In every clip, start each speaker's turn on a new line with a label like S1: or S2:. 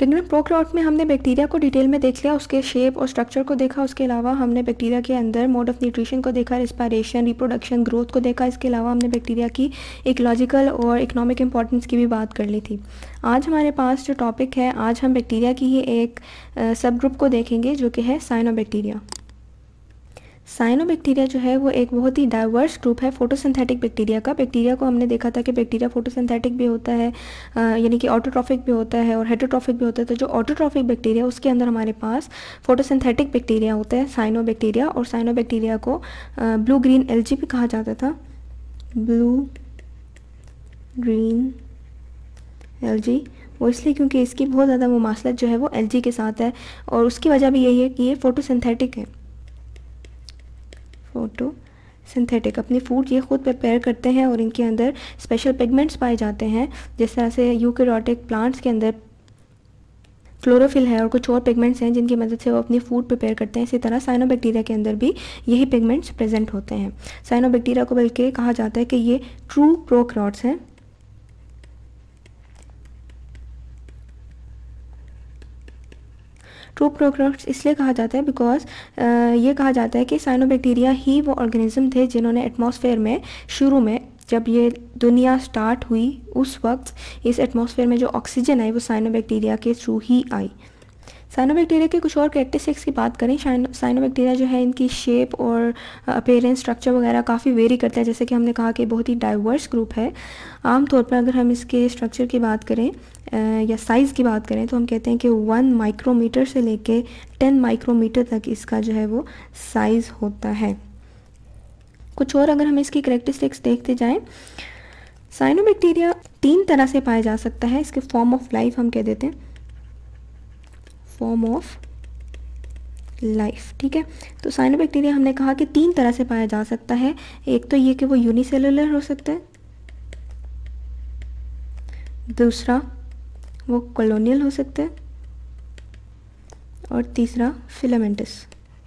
S1: Kingdom prokaryote में हमने bacteria को डिटेल में देख लिया, उसके शेप और स्ट्रक्चर को देखा। उसके अलावा हमने बैक्टीरिया के अंदर मोड ऑफ न्यूट्रिशन को देखा, रिस्पायरेशन, रिप्रोडक्शन, ग्रोथ को देखा। इसके अलावा हमने बैक्टीरिया की इकोलॉजिकल और इकोनॉमिक इंपॉर्टेंस की भी बात कर ली थी। आज हमारे पास जो टॉपिक है, आज हम बैक्टीरिया की ही एक सब ग्रुप को देखेंगे जो कि है साइनोबैक्टीरिया। साइनोबैक्टीरिया जो है वो एक बहुत ही डाइवर्स ग्रुप है फोटोसिंथेटिक बैक्टीरिया का। बैक्टीरिया को हमने देखा था कि बैक्टीरिया फोटोसिंथेटिक भी होता है, यानी कि ऑटोट्रॉफिक भी होता है और हेटरोट्रॉफिक भी होता है। तो जो ऑटोट्रॉफिक बैक्टीरिया उसके अंदर हमारे पास फोटोसिंथेटिक बैक्टीरिया होता है साइनोबैक्टीरिया, और साइनोबैक्टीरिया को ब्लू ग्रीन एल्गी भी कहा जाता था, ब्लू ग्रीन एल्गी। वो इसलिए क्योंकि इसकी बहुत ज़्यादा मुमासलत जो है वो एल्गी के साथ है, और उसकी वजह भी यही है कि ये फोटोसिंथेटिक है। फोटोसिंथेटिक अपनी फूड ये खुद प्रिपेयर करते हैं और इनके अंदर स्पेशल पिगमेंट्स पाए जाते हैं। जिस तरह से यूकैरियोटिक प्लांट्स के अंदर क्लोरोफिल है और कुछ और पिगमेंट्स हैं जिनकी मदद से वो अपनी फूड प्रिपेयर करते हैं, इसी तरह साइनोबैक्टीरिया के अंदर भी यही पिगमेंट्स प्रेजेंट होते हैं। साइनोबैक्टीरिया को बल्कि कहा जाता है कि ये ट्रू प्रोकैरियोट्स हैं। ट्रू प्रोकैरियोट्स इसलिए कहा जाता है बिकॉज ये कहा जाता है कि साइनोबैक्टीरिया ही वो ऑर्गेनिज्म थे जिन्होंने एटमॉस्फेयर में शुरू में जब ये दुनिया स्टार्ट हुई उस वक्त इस एटमॉस्फेयर में जो ऑक्सीजन आई वो साइनोबैक्टीरिया के थ्रू ही आई। साइनोबैक्टीरिया के कुछ और कैरेक्टरिस्टिक्स की बात करें, साइनोबैक्टीरिया जो है इनकी शेप और अपीयरेंस, स्ट्रक्चर वगैरह काफ़ी वेरी करता है। जैसे कि हमने कहा कि बहुत ही डाइवर्स ग्रुप है। आमतौर पर अगर हम इसके स्ट्रक्चर की बात करें या साइज़ की बात करें तो हम कहते हैं कि 1 माइक्रोमीटर से लेके 10 माइक्रोमीटर तक इसका जो है वो साइज़ होता है। कुछ और अगर हम इसकी कैरेक्टरिस्टिक्स देखते जाएं, साइनोबैक्टीरिया 3 तरह से पाया जा सकता है। इसके फॉर्म ऑफ लाइफ हम कह देते हैं, फॉर्म ऑफ लाइफ, ठीक है। तो साइनोबैक्टीरिया हमने कहा कि 3 तरह से पाया जा सकता है। एक तो ये कि वो यूनिसेलुलर हो सकता है, दूसरा वो कॉलोनियल हो सकता है, और तीसरा फिलामेंटस।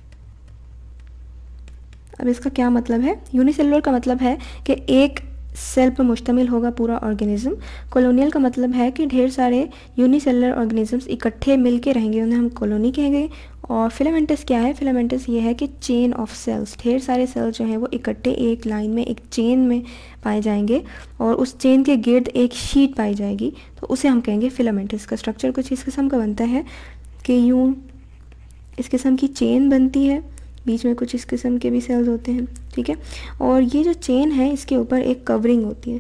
S1: अब इसका क्या मतलब है? यूनिसेलुलर का मतलब है कि एक सेल पर मुश्तमिल होगा पूरा ऑर्गेनिज्म। कॉलोनियल का मतलब है कि ढेर सारे यूनिसेलुलर ऑर्गेनिजम्स इकट्ठे मिलके रहेंगे, उन्हें हम कॉलोनी कहेंगे। और फिलामेंटस क्या है? फिलामेंटस ये है कि चेन ऑफ सेल्स, ढेर सारे सेल्स जो हैं वो इकट्ठे एक लाइन में, एक चेन में पाए जाएंगे और उस चेन के गिर्द एक शीट पाई जाएगी, तो उसे हम कहेंगे फिलामेंटस। का स्ट्रक्चर कुछ इस किस्म का बनता है कि यूँ इस किस्म की चेन बनती है, बीच में कुछ इस किस्म के भी सेल्स होते हैं, ठीक है। और ये जो चेन है इसके ऊपर एक कवरिंग होती है,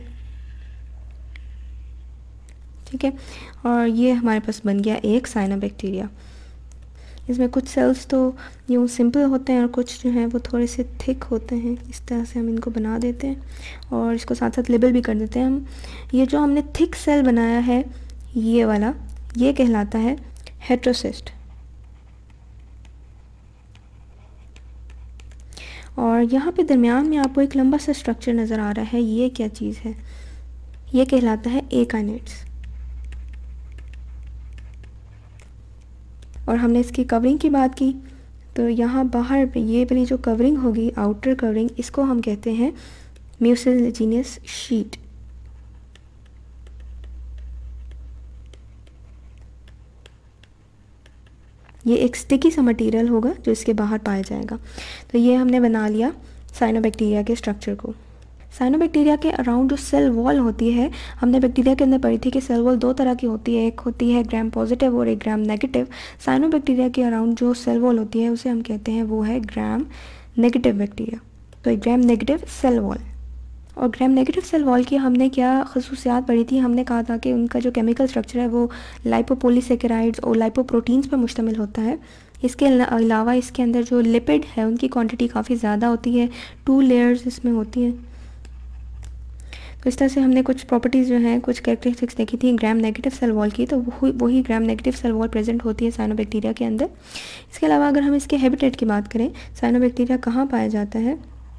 S1: ठीक है। और ये हमारे पास बन गया एक साइनोबैक्टीरिया। इसमें कुछ सेल्स तो यूँ सिंपल होते हैं और कुछ जो हैं वो थोड़े से थिक होते हैं। इस तरह से हम इनको बना देते हैं और इसको साथ साथ लेबल भी कर देते हैं हम। ये जो हमने थिक सेल बनाया है ये वाला, ये कहलाता है हेटेरोसिस्ट। और यहाँ पे दरमियान में आपको एक लंबा सा स्ट्रक्चर नज़र आ रहा है, ये क्या चीज़ है? ये कहलाता है एकाइनेट्स। और हमने इसकी कवरिंग की बात की तो यहाँ बाहर पे ये वाली जो कवरिंग होगी, आउटर कवरिंग, इसको हम कहते हैं म्यूसिलेजिनियस शीट। ये एक स्टिकी सा मटेरियल होगा जो इसके बाहर पाया जाएगा। तो ये हमने बना लिया साइनोबैक्टीरिया के स्ट्रक्चर को। साइनोबैक्टीरिया के अराउंड जो सेल वॉल होती है, हमने बैक्टीरिया के अंदर पढ़ी थी कि सेल वॉल 2 तरह की होती है, एक होती है ग्राम पॉजिटिव और एक ग्राम नेगेटिव। साइनोबैक्टीरिया के अराउंड जो सेल वॉल होती है उसे हम कहते हैं वो है ग्राम नेगेटिव बैक्टीरिया। तो एक ग्राम नेगेटिव सेल वॉल। और ग्राम नेगेटिव सेल वॉल की हमने क्या खसूसियात पढ़ी थी? हमने कहा था कि उनका जो केमिकल स्ट्रक्चर है वो लाइपोपॉलीसेकेराइड्स और लाइपोप्रोटीन्स पर मुश्तमिल होता है। इसके अलावा इसके अंदर जो लिपिड है उनकी क्वांटिटी काफ़ी ज़्यादा होती है, 2 लेयर्स इसमें होती हैं। तो इस तरह से हमने कुछ प्रॉपर्टीज़ जो हैं, कुछ कैरेक्टरिस्टिक्स देखी थी ग्राम नेगेटिव सेल वॉल की, तो वही gram negative cell wall present होती है साइनोबैक्टीरिया के अंदर। इसके अलावा अगर हम इसके हैबिटेट की बात करें, साइनोबैक्टीरिया कहाँ पाया जाता है?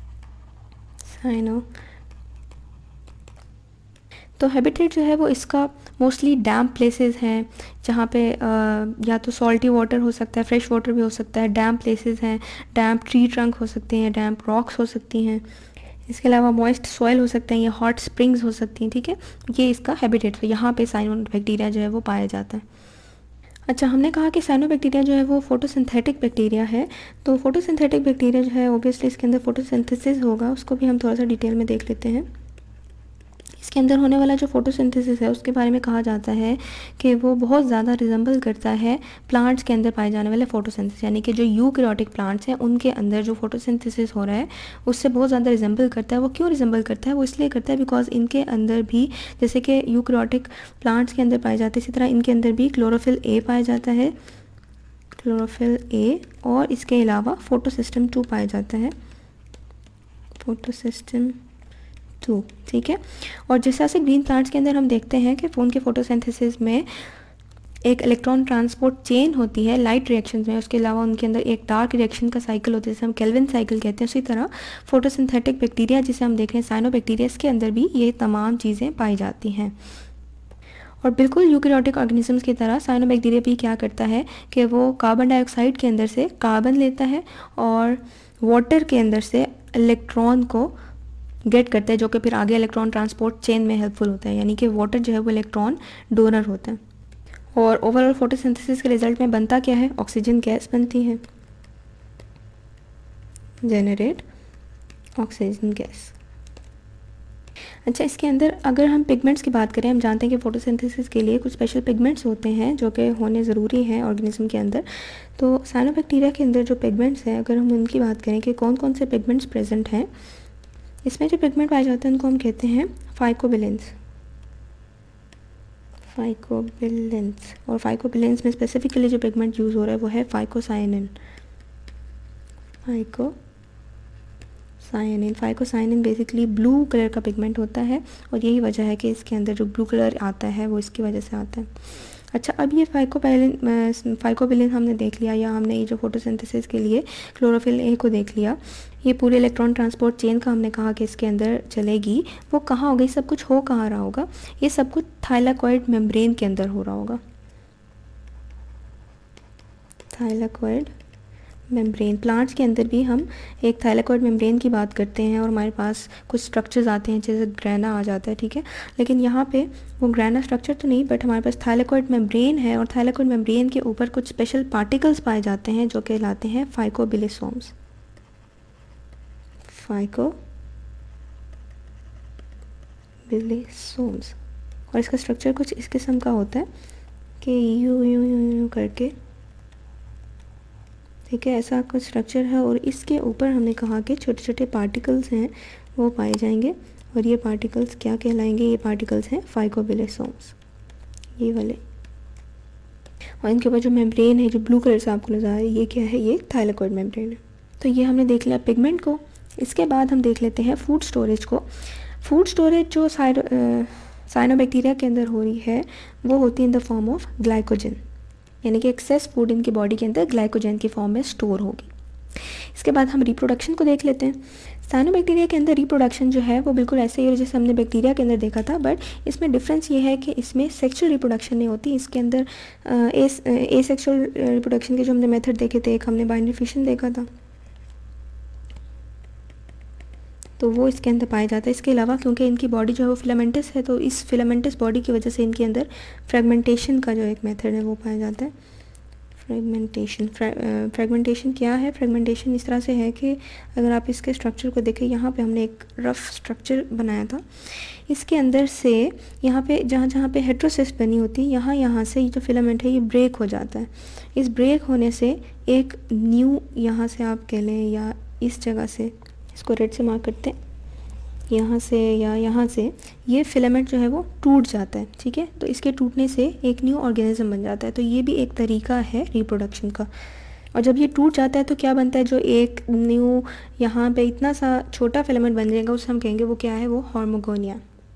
S1: तो हैबिटेट जो है वो इसका मोस्टली डैम्प प्लेसेस हैं, जहाँ पे या तो सॉल्टी वाटर हो सकता है, फ्रेश वाटर भी हो सकता है, डैम्प प्लेसेस हैं, डैम्प ट्री ट्रंक हो सकते हैं, डैम्प रॉक्स हो सकती हैं। इसके अलावा मॉइस्ट सॉइल हो सकते हैं, या हॉट स्प्रिंग्स हो सकती हैं, ठीक है। ये इसका हैबिटेट है, यहाँ पे साइनोबैक्टीरिया जो है वो पाया जाता है। अच्छा, हमने कहा कि साइनोबैक्टीरिया जो है वो फोटोसिंथेटिक बैक्टीरिया है। तो फोटोसिंथेटिक बैक्टीरिया जो है ऑब्वियसली इसके अंदर फोटोसिंथेसिस होगा, उसको भी हम थोड़ा सा डिटेल में देख लेते हैं। इसके अंदर होने वाला जो फोटोसिंथेसिस है उसके बारे में कहा जाता है कि वो बहुत ज़्यादा रिजेंबल करता है प्लांट्स के अंदर पाए जाने वाले फोटोसिंथेसिस, यानी कि जो यूकैरियोटिक प्लांट्स हैं उनके अंदर जो फोटोसिंथेसिस हो रहा है उससे बहुत ज़्यादा रिजेंबल करता है। वो क्यों रिजेंबल करता है? वो इसलिए करता है बिकॉज इनके अंदर भी, जैसे कि यूकैरियोटिक प्लांट्स के अंदर पाए जाते हैं, इसी तरह इनके अंदर भी क्लोरोफिल ए पाया जाता है, क्लोरोफिल ए, और इसके अलावा फोटोसिस्टम 2 पाया जाता है, फोटोसिस्टम 2। ठीक है। और जिस तरह से ग्रीन प्लांट्स के अंदर हम देखते हैं कि उनके फोटोसिंथेसिस में एक इलेक्ट्रॉन ट्रांसपोर्ट चेन होती है लाइट रिएक्शंस में, उसके अलावा उनके अंदर एक डार्क रिएक्शन का साइकिल होता है जिसे हम केल्विन साइकिल कहते हैं। उसी तरह फोटोसिंथेटिक बैक्टीरिया जिसे हम देख रहे हैं साइनोबैक्टीरिया, इसके अंदर भी ये तमाम चीज़ें पाई जाती हैं। और बिल्कुल यूकैरियोटिक ऑर्गेनिजम्स की तरह साइनोबैक्टीरिया भी क्या करता है कि वो कार्बन डाइऑक्साइड के अंदर से कार्बन लेता है और वाटर के अंदर से इलेक्ट्रॉन को गेट करता है, जो कि फिर आगे इलेक्ट्रॉन ट्रांसपोर्ट चेन में हेल्पफुल होता है, यानी कि वाटर जो है वो इलेक्ट्रॉन डोनर होता है। और ओवरऑल फोटोसिंथेसिस के रिजल्ट में बनता क्या है? ऑक्सीजन गैस बनती है, जनरेट ऑक्सीजन गैस। अच्छा, इसके अंदर अगर हम पिगमेंट्स की बात करें, हम जानते हैं कि फोटोसिंथेसिस के लिए कुछ स्पेशल पिगमेंट्स होते हैं जो कि होने ज़रूरी हैं ऑर्गेनिज्म के अंदर। तो साइनोबैक्टीरिया के अंदर जो पिगमेंट्स हैं, अगर हम उनकी बात करें कि कौन कौन से पिगमेंट्स प्रेजेंट हैं, इसमें जो पिगमेंट पाए जाते हैं उनको हम कहते हैं फाइकोबिलेंस, फाइकोबिलेंस। और फाइकोबिलेंस में स्पेसिफिकली जो पिगमेंट यूज़ हो रहा है वो है phycocyanin, phycocyanin basically blue colour का पिगमेंट होता है, और यही वजह है कि इसके अंदर जो ब्लू कलर आता है वो इसकी वजह से आता है। अच्छा, अब ये फाइकोबिलेन हमने देख लिया, या हमने ये जो फोटोसिंथेसिस के लिए क्लोरोफिल ए को देख लिया, ये पूरे इलेक्ट्रॉन ट्रांसपोर्ट चेन का हमने कहा कि इसके अंदर चलेगी। वो कहाँ होगा? ये सब कुछ हो कहाँ रहा होगा? ये सब कुछ थाइलाकॉइड मेम्ब्रेन के अंदर हो रहा होगा, थाइलाकॉइड मेम्ब्रेन। प्लांट्स के अंदर भी हम एक थाइलाकॉइड मेम्ब्रेन की बात करते हैं और हमारे पास कुछ स्ट्रक्चर्स आते हैं, जैसे ग्रैना आ जाता है, ठीक है। लेकिन यहाँ पे वो ग्रैना स्ट्रक्चर तो नहीं, बट हमारे पास थाइलाकॉइड मेम्ब्रेन है, और थाइलाकॉइड मेम्ब्रेन के ऊपर कुछ स्पेशल पार्टिकल्स पाए जाते हैं जो कहलाते हैं फाइकोबिलिसोम्स, फाइकोबिलिसोम्स। और इसका स्ट्रक्चर कुछ इस किस्म का होता है कि यूं यूं यूं यूं करके, ठीक है, ऐसा कुछ स्ट्रक्चर है, और इसके ऊपर हमने कहा कि छोटे छोटे पार्टिकल्स हैं वो पाए जाएंगे, और ये पार्टिकल्स क्या कहलाएंगे? ये पार्टिकल्स हैं फाइकोबिलिसोम्स, ये वाले। और इनके ऊपर जो मेम्ब्रेन है जो ब्लू कलर से आपको नजर आ रहा है, ये क्या है? ये थाइलाकॉइड मेम्ब्रेन है। तो ये हमने देख लिया पिगमेंट को। इसके बाद हम देख लेते हैं फूड स्टोरेज को। फूड स्टोरेज जो साइनोबैक्टीरिया के अंदर हो रही है वो होती है in the form of glycogen, यानी कि एक्सेस फूड इनकी बॉडी के अंदर ग्लाइकोजन की फॉर्म में स्टोर होगी। इसके बाद हम रिप्रोडक्शन को देख लेते हैं। साइनोबैक्टीरिया के अंदर रिप्रोडक्शन जो है वो बिल्कुल ऐसे ही है जैसे हमने बैक्टीरिया के अंदर देखा था, बट इसमें डिफरेंस ये है कि इसमें सेक्सुअल रिप्रोडक्शन नहीं होती। इसके अंदर एसेक्सुअल रिप्रोडक्शन के जो हमने मेथड देखे थे, एक हमने बाइनरी फिशन देखा था, तो वो इसके अंदर पाया जाता है। इसके अलावा क्योंकि इनकी बॉडी जो है वो फिलामेंटस है, तो इस फिलामेंटस बॉडी की वजह से इनके अंदर फ्रेगमेंटेशन का जो एक मेथड है वो पाया जाता है। फ्रेगमेंटेशन क्या है? फ्रेगमेंटेशन इस तरह से है कि अगर आप इसके स्ट्रक्चर को देखें, यहाँ पे हमने एक रफ स्ट्रक्चर बनाया था, इसके अंदर से यहाँ पे जहाँ जहाँ पे हेट्रोसिस्ट बनी होती है, यहाँ से ये जो फिलामेंट है ये ब्रेक हो जाता है। इस ब्रेक होने से एक न्यू, यहाँ से आप कह लें या इस जगह से, इसको रेड से मार्क करते हैं, यहाँ से या यहाँ से ये फिलामेंट जो है वो टूट जाता है, ठीक है। तो इसके टूटने से एक न्यू ऑर्गेनिज्म बन जाता है। तो ये भी एक तरीका है रिप्रोडक्शन का। और जब ये टूट जाता है तो क्या बनता है? जो एक न्यू यहाँ पे इतना सा छोटा फिलामेंट बन जाएगा उसे हम कहेंगे वो क्या है? वो हार्मोगोनिया,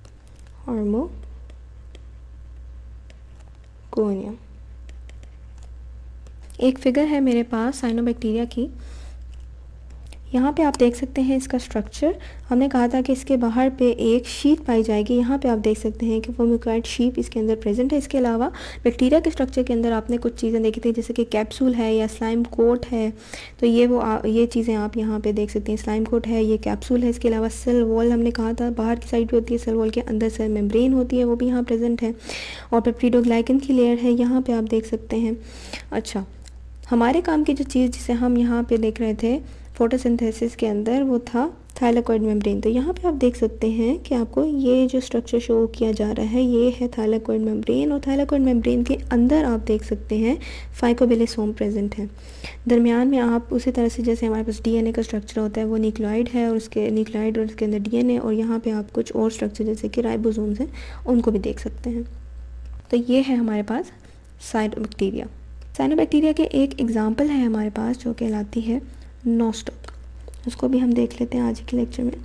S1: हार्मोगोनिया। एक फिगर है मेरे पास साइनोबैक्टीरिया की, यहाँ पे आप देख सकते हैं इसका स्ट्रक्चर। हमने कहा था कि इसके बाहर पे एक शीट पाई जाएगी। यहाँ पे आप देख सकते हैं कि फॉर्मिकोइड शीट इसके अंदर प्रेजेंट है। इसके अलावा बैक्टीरिया के स्ट्रक्चर के अंदर आपने कुछ चीज़ें देखी थी, जैसे कि कैप्सूल है या स्लाइम कोट है। तो ये चीज़ें आप यहाँ पे देख सकते हैं, स्लाइम कोट है, ये कैप्सूल है। इसके अलावा सेल वॉल हमने कहा था बाहर की साइड पे होती है, सेल वॉल के अंदर सेल मेम्ब्रेन होती है, वो भी यहाँ प्रेजेंट है। और पेप्टिडोग्लाइकन की लेयर है, यहाँ पे आप देख सकते हैं। अच्छा, हमारे काम की जो चीज़ जिसे हम यहाँ पे देख रहे थे फोटोसिंथेसिस के अंदर, वो था थाइलाकोइड मेम्ब्रेन। तो यहाँ पे आप देख सकते हैं कि आपको ये जो स्ट्रक्चर शो किया जा रहा है ये है थाइलाकोइड मेम्ब्रेन, और थाइलाकोइड मेम्ब्रेन के अंदर आप देख सकते हैं फाइकोबिलिसोम प्रेजेंट है। दरमियान में आप उसी तरह से जैसे हमारे पास डीएनए का स्ट्रक्चर होता है, वो न्यूक्लियोइड है और उसके न्यूक्लियोइड और उसके अंदर डीएनए, और यहाँ पे आप कुछ और स्ट्रक्चर जैसे कि राइबोसोम्स हैं उनको भी देख सकते हैं। तो ये है हमारे पास साइनोबैक्टीरिया। साइनोबैक्टीरिया के एक एग्जाम्पल है हमारे पास जो कहलाती है नोस्टॉक। उसको भी हम देख लेते हैं आज के लेक्चर में।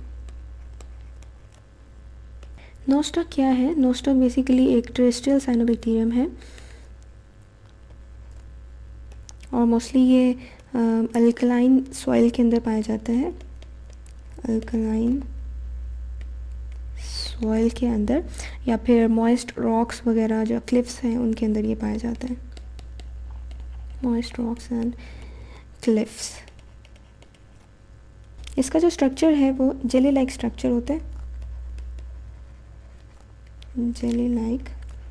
S1: नोस्टॉक क्या है? नोस्टॉक बेसिकली एक टेरेस्ट्रियल साइनोबैक्टीरियम है और मोस्टली ये अल्कलाइन सॉइल के अंदर पाया जाता है। अल्कलाइन सॉइल के अंदर या फिर मॉइस्ट रॉक्स वगैरह जो क्लिफ्स हैं उनके अंदर ये पाया जाता है। Moist rocks and cliffs. इसका जो स्ट्रक्चर है वो जेली लाइक स्ट्रक्चर होता है, जेली लाइक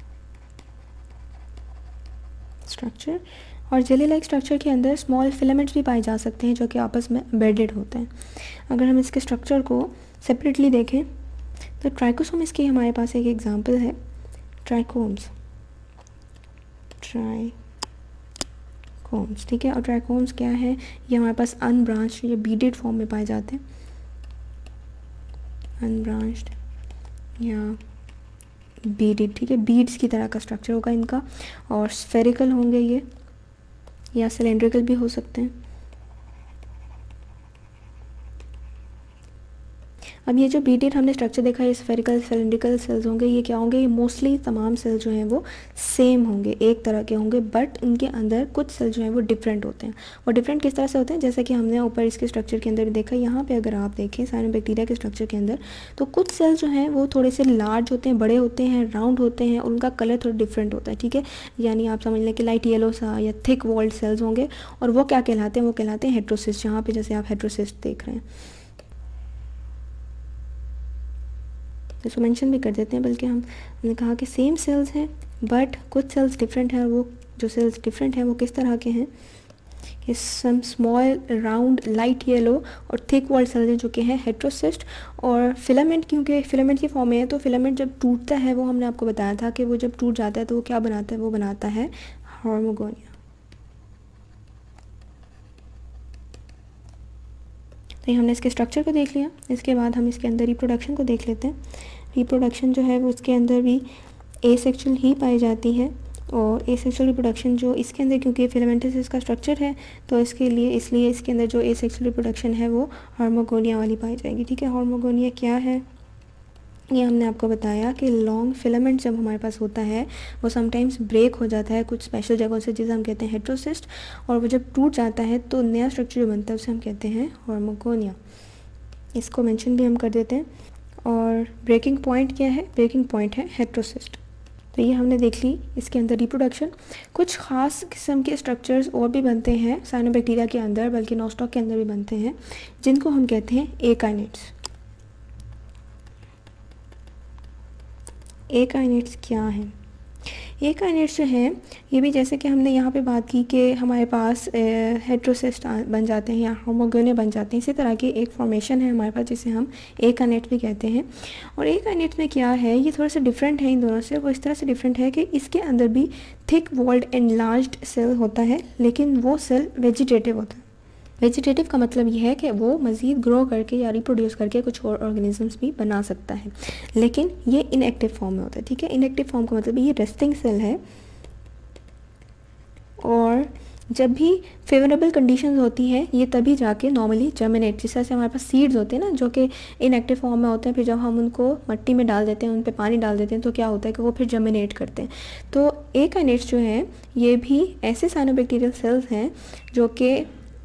S1: स्ट्रक्चर। और जेली लाइक स्ट्रक्चर के अंदर स्मॉल फिलामेंट्स भी पाए जा सकते हैं जो कि आपस में एम्बेडेड होते हैं। अगर हम इसके स्ट्रक्चर को सेपरेटली देखें तो ट्राइकोसोम इसकी हमारे पास एक एग्जांपल है, ट्राइकोम्स, ठीक है। और ट्राइकोम्स क्या है? ये हमारे पास अनब्रांच्ड या बीडेड फॉर्म में पाए जाते हैं, अनब्रांच्ड या बीडेड, ठीक है। बीड्स की तरह का स्ट्रक्चर होगा इनका, और स्फेरिकल होंगे ये या सिलेंड्रिकल भी हो सकते हैं। अब ये जो बीडेड हमने स्ट्रक्चर देखा है, स्फेरिकल सिलेंड्रिकल सेल्स होंगे, ये क्या होंगे? ये मोस्टली तमाम सेल जो हैं वो सेम होंगे, एक तरह के होंगे, बट उनके अंदर कुछ सेल जो हैं वो डिफरेंट होते हैं। और डिफरेंट किस तरह से होते हैं? जैसे कि हमने ऊपर इसके स्ट्रक्चर के अंदर देखा, यहाँ पे अगर आप देखें साइनोबैक्टीरिया के स्ट्रक्चर के अंदर, तो कुछ सेल जो हैं वो थोड़े से लार्ज होते हैं, बड़े होते हैं, राउंड होते हैं, और उनका कलर थोड़ा डिफरेंट होता है, ठीक है। यानी आप समझ लें कि लाइट येलो सा या थिक वॉल्ड सेल्स होंगे, और वो क्या कहलाते हैं? वो कहलाते हैं हेट्रोसिस्ट। यहाँ पे जैसे आप हेट्रोसिस्ट देख रहे हैं, इसको मेंशन भी कर देते हैं, बल्कि हमने कहा कि सेम सेल्स हैं बट कुछ सेल्स डिफरेंट हैं। और वो जो सेल्स डिफरेंट हैं वो किस तरह के हैं? कि some small round light yellow और थिक वॉल्ड सेल्स हैं जो कि हैं हेट्रोसिस्ट। और फिलामेंट, क्योंकि फिलामेंट की फॉर्म में है, तो फिलामेंट जब टूटता है वो हमने आपको बताया था कि वो जब टूट जाता है तो वो क्या बनाता है? वो बनाता है हार्मोगोनिया। तो ये हमने इसके स्ट्रक्चर को देख लिया। इसके बाद हम इसके अंदर रिप्रोडक्शन को देख लेते हैं। रिप्रोडक्शन जो है वो इसके अंदर भी एसेक्सुअल ही पाई जाती है, और एसेक्सुअल रिप्रोडक्शन जो इसके अंदर, क्योंकि फिलामेंटस इसका स्ट्रक्चर है, तो इसलिए इसके अंदर जो एसेक्सुअल रिप्रोडक्शन है वो हार्मोगोनिया वाली पाई जाएगी, ठीक है। हार्मोगोनिया क्या है? ये हमने आपको बताया कि लॉन्ग फिलामेंट जब हमारे पास होता है वो समटाइम्स ब्रेक हो जाता है कुछ स्पेशल जगहों से, जिसे हम कहते हैं हेट्रोसिस्ट, और वो जब टूट जाता है तो नया स्ट्रक्चर जो बनता है उसे हम कहते हैं हार्मोगोनिया। इसको मेंशन भी हम कर देते हैं। और ब्रेकिंग पॉइंट क्या है? ब्रेकिंग पॉइंट है हेट्रोसिस्ट। तो ये हमने देख ली इसके अंदर रिप्रोडक्शन। कुछ ख़ास किस्म के स्ट्रक्चर्स और भी बनते हैं साइनोबैक्टीरिया के अंदर, बल्कि नोस्टॉक के अंदर भी बनते हैं, जिनको हम कहते हैं एकाइनेट्स। एकाइनेट्स क्या हैं? एकाइनेट्स जो हैं ये भी जैसे कि हमने यहाँ पे बात की कि हमारे पास हेट्रोसिस्ट बन जाते हैं या होमोगोनिया बन जाते हैं, इसी तरह की एक फॉर्मेशन है हमारे पास जिसे हम एकाइनेट भी कहते हैं। और एकाइनेट में क्या है? ये थोड़ा सा डिफरेंट है इन दोनों से। वो इस तरह से डिफरेंट है कि इसके अंदर भी थिक वॉल्ड एनलार्ज्ड सेल होता है, लेकिन वो सेल वेजिटेटिव होता है। वेजिटेटिव का मतलब ये है कि वो मज़ीद ग्रो करके या रिप्रोड्यूस करके कुछ और ऑर्गेनिजम्स भी बना सकता है, लेकिन ये इनएक्टिव फॉर्म में होता है, ठीक है। इनएक्टिव फॉर्म का मतलब ये रेस्टिंग सेल है, और जब भी फेवरेबल कंडीशंस होती हैं ये तभी जाके नॉर्मली जर्मिनेट, जिस तरह से हमारे पास सीड्स होते हैं ना जो कि इनएक्टिव फॉर्म में होते हैं, फिर जब हम उनको मिट्टी में डाल देते हैं, उन पे पानी डाल देते हैं, तो क्या होता है कि वो फिर जर्मिनेट करते हैं। तो एकाइनेट्स जो हैं ये भी ऐसे साइनोबैक्टीरियल सेल्स हैं जो कि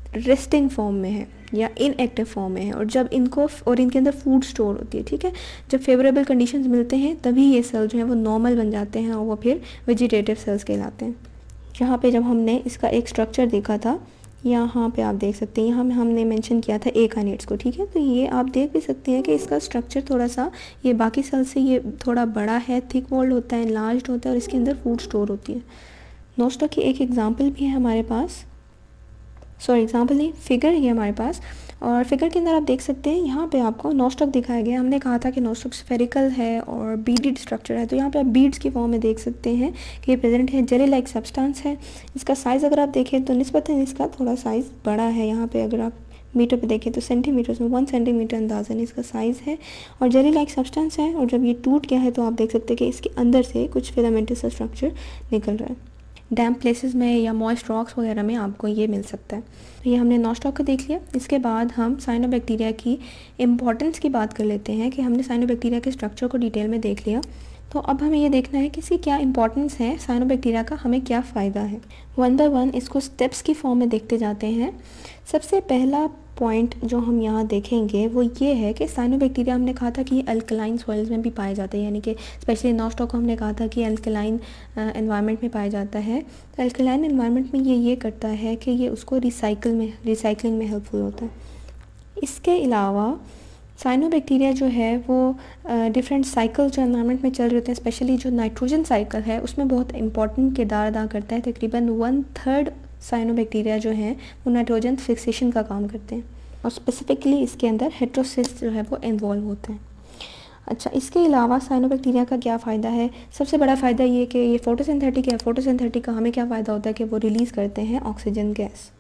S1: रेस्टिंग फॉर्म में है या इनएक्टिव फॉर्म में है, और जब इनको और इनके अंदर फूड स्टोर होती है, ठीक है, जब फेवरेबल कंडीशंस मिलते हैं तभी ये सेल जो है वो नॉर्मल बन जाते हैं और वो फिर वेजिटेटिव सेल्स कहलाते हैं। यहाँ पे जब हमने इसका एक स्ट्रक्चर देखा था, यहाँ पे आप देख सकते हैं, यहाँ में हमने मेंशन किया था एकानेट्स को, ठीक है, तो ये आप देख भी सकते हैं कि इसका स्ट्रक्चर थोड़ा सा ये बाकी सेल से ये थोड़ा बड़ा है, थिक वॉल्ड होता है, लार्ज होता है और इसके अंदर फूड स्टोर होती है। नोस्टॉक की एक एग्जाम्पल भी है हमारे पास, सॉरी एग्जाम्पल नहीं, फिगर ही है हमारे पास, और फिगर के अंदर आप देख सकते हैं यहाँ पे आपको नोस्टॉक दिखाया गया। हमने कहा था कि नोस्टॉक स्फेरिकल है और बीडेड स्ट्रक्चर है, तो यहाँ पे आप बीड्स की फॉर्म में देख सकते हैं कि ये प्रेजेंट है, जेली लाइक सब्सटेंस है। इसका साइज़ अगर आप देखें तो निस्बतन इसका थोड़ा साइज़ बड़ा है। यहाँ पे अगर आप मीटर पे देखें तो सेंटीमीटर्स में 1 सेंटीमीटर अंदाज़न इसका साइज़ है और जेली लाइक सब्सटेंस है। और जब ये टूट गया है तो आप देख सकते हैं कि इसके अंदर से कुछ फिलामेंटस स्ट्रक्चर निकल रहा है। डैम्प प्लेसेस में या मॉइस्ट रॉक्स वगैरह में आपको ये मिल सकता है। तो ये हमने नोस्टॉक को देख लिया। इसके बाद हम साइनोबैक्टीरिया की इम्पॉर्टेंस की बात कर लेते हैं कि हमने साइनोबैक्टीरिया के स्ट्रक्चर को डिटेल में देख लिया, तो अब हमें ये देखना है कि इसकी क्या इंपॉर्टेंस है, साइनोबैक्टीरिया का हमें क्या फ़ायदा है। वन बाय वन इसको स्टेप्स की फॉर्म में देखते जाते हैं। सबसे पहला पॉइंट जो हम यहाँ देखेंगे वो ये है कि साइनोबैक्टीरिया, हमने कहा था कि ये अल्कलाइन सॉइल्स में भी पाए जाते हैं, यानी कि स्पेशली नोस्टॉक को हमने कहा था कि अल्कलाइन एनवायरनमेंट में पाया जाता है। तो अल्कलाइन एनवायरनमेंट में ये करता है कि ये उसको रिसाइकलिंग में हेल्पफुल होता है। इसके अलावा साइनोबैक्टीरिया जो है वो डिफरेंट साइकिल जो एनवायरनमेंट में चल रहे होते हैं, स्पेशली जो नाइट्रोजन साइकिल है उसमें बहुत इंपॉर्टेंट किरदार अदा करता है। तकरीबन 1/3 साइनोबैक्टीरिया जो हैं वो नाइट्रोजन फिक्सेशन का काम करते हैं और स्पेसिफिकली इसके अंदर हेटेरोसिस जो है वो इन्वॉल्व होते हैं। अच्छा, इसके अलावा साइनोबैक्टीरिया का क्या फ़ायदा है? सबसे बड़ा फ़ायदा ये कि ये फोटोसिंथेटिक है। फोटोसिंथेटिक का हमें क्या फ़ायदा होता है कि वो रिलीज़ करते हैं ऑक्सीजन गैस,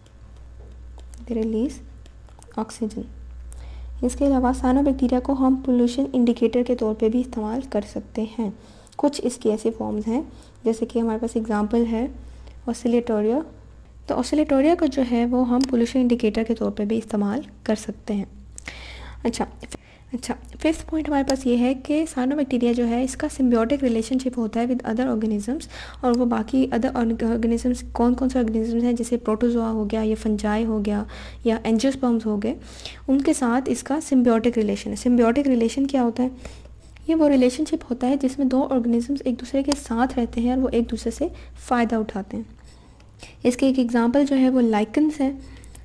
S1: रिलीज़ ऑक्सीजन। इसके अलावा साइनोबैक्टीरिया को हम पोल्यूशन इंडिकेटर के तौर पे भी इस्तेमाल कर सकते हैं। कुछ इसकी ऐसे फॉर्म्स हैं, जैसे कि हमारे पास एग्जांपल है ऑसिलेटोरिया। तो ऑसिलेटोरिया का जो है वो हम पोल्यूशन इंडिकेटर के तौर पे भी इस्तेमाल कर सकते हैं। अच्छा, फिफ्थ पॉइंट हमारे पास ये है कि साइनोबैक्टीरिया जो है इसका सिम्बियोटिक रिलेशनशिप होता है विद अदर ऑर्गेनिजम्स, और वो बाकी अदर ऑर्गेनिजम्स कौन कौन से ऑर्गेनिजम्स हैं, जैसे प्रोटोजोआ हो गया या फंजाई हो गया या एंजियोस्पर्म्स हो गए, उनके साथ इसका सिम्बियोटिक रिलेशन है। सिम्बियोटिक रिलेशन क्या होता है? ये वो रिलेशनशिप होता है जिसमें दो ऑर्गेनिजम्स एक दूसरे के साथ रहते हैं और वो एक दूसरे से फ़ायदा उठाते हैं। इसके एक एग्जांपल जो है वो लाइकन्स है।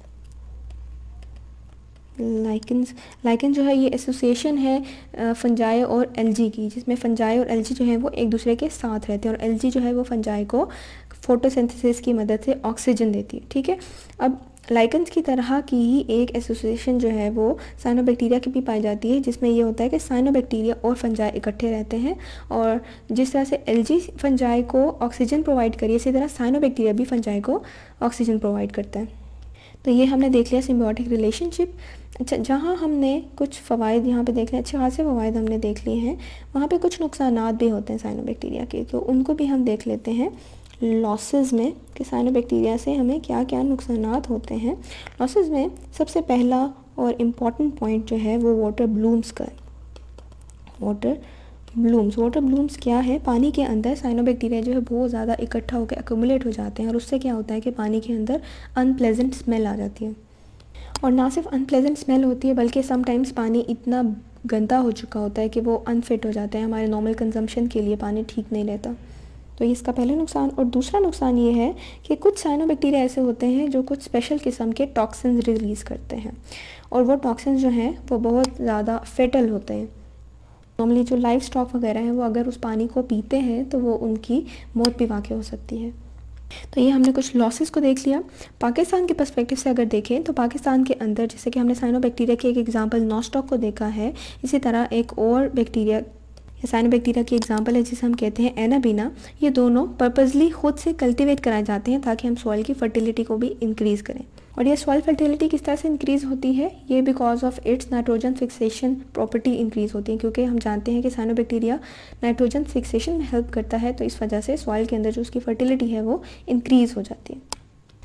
S1: लाइकन जो है ये एसोसिएशन है फंजाई और एल्गी की, जिसमें फंजाई और एल्गी जो है वो एक दूसरे के साथ रहते हैं और एल्गी जो है वो फंजाई को फोटोसिंथेसिस की मदद से ऑक्सीजन देती है। ठीक है, अब लाइकन्स की तरह की ही एक एसोसिएशन जो है वो साइनोबैक्टीरिया की भी पाई जाती है, जिसमें ये होता है कि साइनोबैक्टीरिया और फंजाई इकट्ठे रहते हैं और जिस तरह से एल्गी फंजाई को ऑक्सीजन प्रोवाइड करी, इसी तरह साइनोबैक्टीरिया भी फंजाई को ऑक्सीजन प्रोवाइड करता है। तो ये हमने देख लिया सिम्बियोटिक रिलेशनशिप। अच्छा, जहाँ हमने कुछ फ़वाइद यहाँ पे देख लिया, अच्छे खासे फ़वाइद हमने देख लिए हैं, वहाँ पे कुछ नुकसानात भी होते हैं साइनोबैक्टीरिया के, तो उनको भी हम देख लेते हैं लॉसेस में कि साइनोबैक्टीरिया से हमें क्या क्या नुकसानात होते हैं। लॉसेस में सबसे पहला और इम्पॉर्टेंट पॉइंट जो है वो वाटर ब्लूम्स का है। वाटर ब्लूम्स क्या है? पानी के अंदर साइनोबैक्टीरिया जो है बहुत ज़्यादा इकट्ठा होकर एक्यूमुलेट हो जाते हैं और उससे क्या होता है कि पानी के अंदर अनप्लेजेंट स्मेल आ जाती है। और ना सिर्फ अनप्लेजेंट स्मेल होती है बल्कि समटाइम्स पानी इतना गंदा हो चुका होता है कि वो अनफिट हो जाता है, हमारे नॉर्मल कंजम्पशन के लिए पानी ठीक नहीं रहता। तो ये इसका पहला नुकसान। और दूसरा नुकसान ये है कि कुछ साइनोबैक्टीरिया ऐसे होते हैं जो कुछ स्पेशल किस्म के टॉक्सिन्स रिलीज़ करते हैं और वो टॉक्सिन्स जो हैं वो बहुत ज़्यादा फेटल होते हैं। नॉर्मली जो लाइव स्टॉक वगैरह हैं वो अगर उस पानी को पीते हैं तो वो उनकी मौत भी वाक़ई हो सकती है। तो ये हमने कुछ लॉसेस को देख लिया। पाकिस्तान के पर्सपेक्टिव से अगर देखें तो पाकिस्तान के अंदर जैसे कि हमने साइनोबैक्टीरिया के एक एग्जांपल नॉस्टॉक को देखा है, इसी तरह एक और बैक्टीरिया साइनोबैक्टीरिया की एग्जांपल है जिसे हम कहते हैं एनाबीना। ये दोनों पर्पसली खुद से कल्टीवेट कराए जाते हैं ताकि हम सॉइल की फर्टिलिटी को भी इंक्रीज़ करें। और ये सॉइल फर्टिलिटी किस तरह से इंक्रीज़ होती है? ये because of its nitrogen fixation property increase होती है, क्योंकि हम जानते हैं कि साइनोबैक्टीरिया नाइट्रोजन फिक्सेशन में हेल्प करता है, तो इस वजह से सॉइल के अंदर जो उसकी फर्टिलिटी है वो इंक्रीज़ हो जाती है।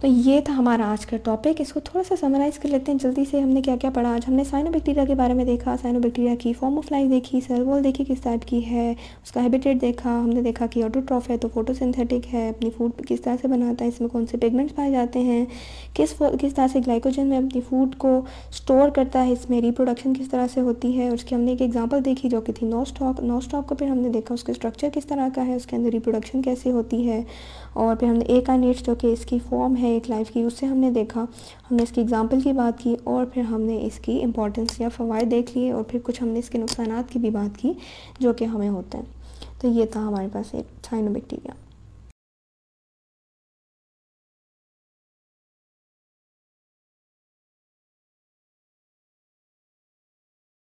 S1: तो ये था हमारा आज का टॉपिक। इसको थोड़ा सा समराइज़ कर लेते हैं जल्दी से। हमने क्या क्या पढ़ा आज? हमने साइनोबैक्टीरिया के बारे में देखा, साइनोबैक्टीरिया की फॉर्म ऑफ लाइफ देखी, सेल वॉल देखी किस टाइप की है, उसका हैबिटेट देखा, हमने देखा कि ऑटोट्रॉफ है तो फोटोसिंथेटिक है, अपनी फूड किस तरह से बनाता है, इसमें कौन से पिगमेंट्स पाए जाते हैं, किस तरह से ग्लाइकोजन में अपनी फूड को स्टोर करता है, इसमें रिप्रोडक्शन किस तरह से होती है। उसकी हमने एक एग्जांपल देखी जो कि थी नोस्टॉक को। फिर हमने देखा उसके स्ट्रक्चर किस तरह का है, उसके अंदर रिप्रोडक्शन कैसे होती है। और फिर हमने एकानेट्स जो कि इसकी फॉर्म है एक लाइफ की, उससे हमने देखा, हमने इसकी एग्जांपल की बात की, और फिर हमने इसकी इंपॉर्टेंस या फ़वाइद देख लिए, और फिर कुछ हमने इसके नुकसानात की भी बात की जो कि हमें होते हैं। तो ये था हमारे पास एक साइनोबैक्टीरिया।